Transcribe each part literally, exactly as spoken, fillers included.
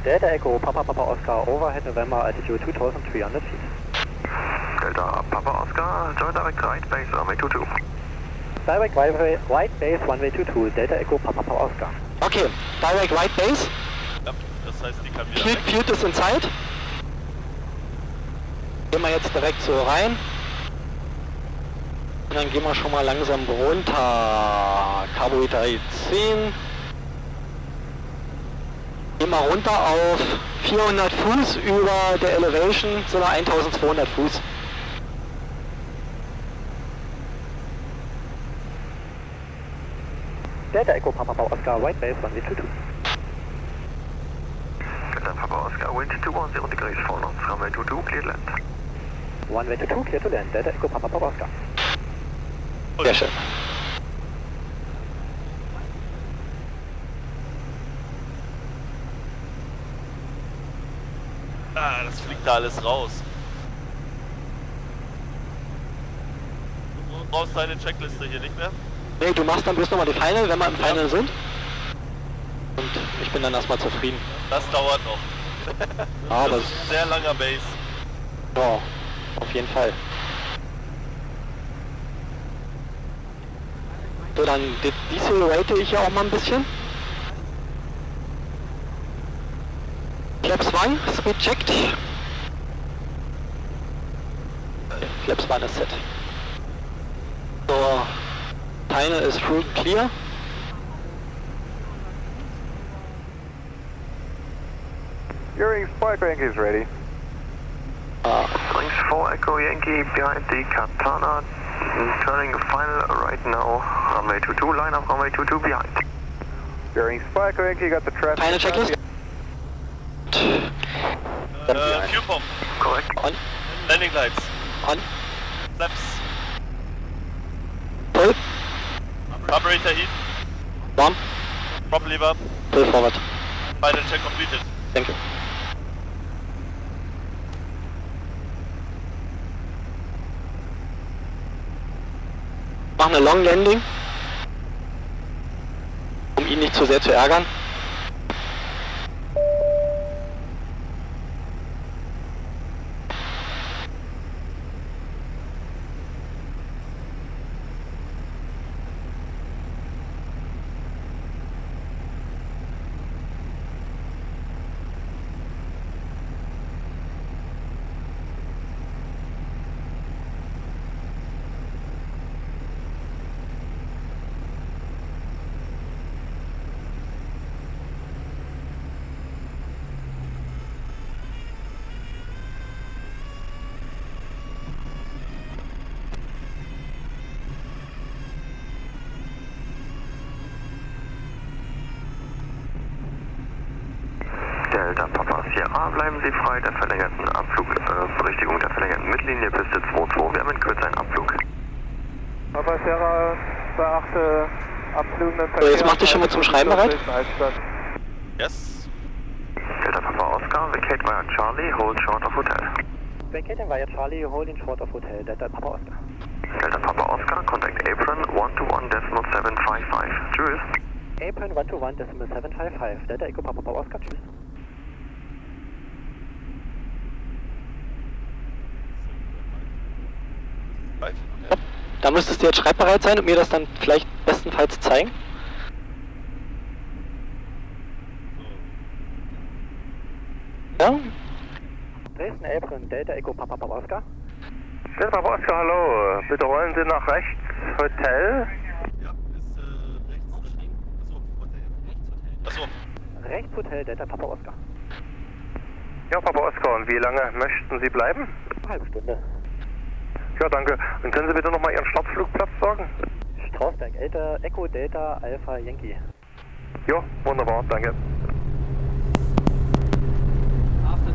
Delta Echo, Papa Papa Oscar, overhead November, altitude two thousand three hundred feet. Delta Papa Oscar, join direct right base, runway two two. Direct right, right base, runway two two, Delta Echo, Papa Papa Oscar. Okay, direct right base. Ja, das heißt, die kann wieder Field, weg. Field ist in Zeit. Gehen wir jetzt direkt so rein. Und dann gehen wir schon mal langsam runter. Carburetor zehn. Gehen wir runter auf vierhundert Fuß über der Elevation, sind wir eintausendzweihundert Fuß. Delta Echo, Papa Papa Oscar, right base, runway two two. Delta Papa Oscar, wind two one zero degrees, four knots, runway two two, clear to land. Runway two two, clear to land, Delta Echo, Papa Papa Oscar. Sehr schön. Ah, das fliegt da alles raus. Du brauchst deine Checkliste hier nicht mehr? Nee, du machst dann bloß nochmal die Final, wenn wir im Final ja. sind. Und ich bin dann erstmal zufrieden. Das dauert noch. Ah, das, das ist ein sehr langer Base. Ja, auf jeden Fall. So, dann decelerate ich ja auch mal ein bisschen. Flaps one, speed checked. Flaps one ist set. So, Final ist full clear. Your Spike Yankee is ready. Uh, Wings four Echo Yankee behind the Katana, turning final right now, runway two two, line up runway two two behind. Bearing Spike Yankee, got the traffic. Final checklist. Äh, Fuel Pump. Correct. On. Landing Lights. On. Flaps. Pull. Carburetor heat. Warm. Prop lever. Pull forward. Final check completed. Thank you. Mach eine Long Landing, um ihn nicht zu sehr zu ärgern. Delta Papa Sierra, bleiben Sie frei der verlängerten Abflug, äh, Berichtigung der verlängerten Mittellinie Piste zwei zwei, wir haben in Kürze einen Abflug. Papa Sierra, beachte abflugenden Verkehr. So, jetzt mach dich schon mal zum Schreiben bereit. Yes. Delta Papa Oscar, vacate via Charlie, hold short of Hotel. Vacating via Charlie, holding short of Hotel, Delta Papa Oscar. Delta Papa Oscar, contact apron one two one decimal seven five five. Tschüss. Apron one two one decimal seven five five, Delta Echo, Papa Papa Oscar, tschüss. Ja, da müsstest du jetzt schreibbereit sein und mir das dann vielleicht bestenfalls zeigen. Ja? Dresden Apron, Delta Echo, Papa Papa Oscar. Delta Papa Oscar, hallo. Bitte rollen Sie nach rechts, Hotel. Ja, ist äh, rechts rein. Achso, Hotel. Rechts Hotel. Achso. Rechts Hotel, Delta Papa Oscar. Ja, Papa Oscar, und wie lange möchten Sie bleiben? Eine halbe Stunde. Ja, danke. Und können Sie bitte nochmal Ihren Startflugplatz sagen? Strausberg, Delta Echo, Delta Alpha Yankee. Ja, wunderbar, danke. After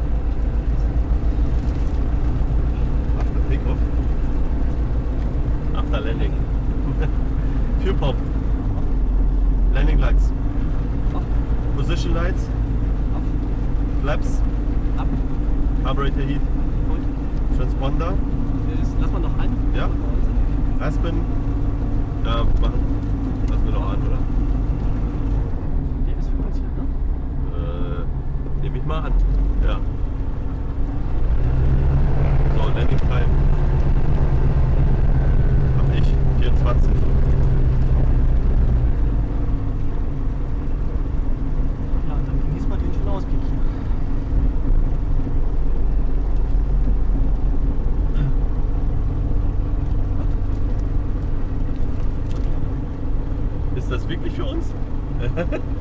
takeoff. After landing. Fuel pump. Landing lights. Position lights. Flaps. Ab. Carburetor heat. Gut. Transponder. Das lass mal noch an. Ja. Aspen. Ja, machen. Lassen wir noch an, oder? Der ist fünfzig, ne? Äh, nehme ich mal. mal an. Ja. So, Landing Time. Hab ich. vierundzwanzig. Ja, dann genießt man den schönen Ausblick hier. Ist das wirklich für uns?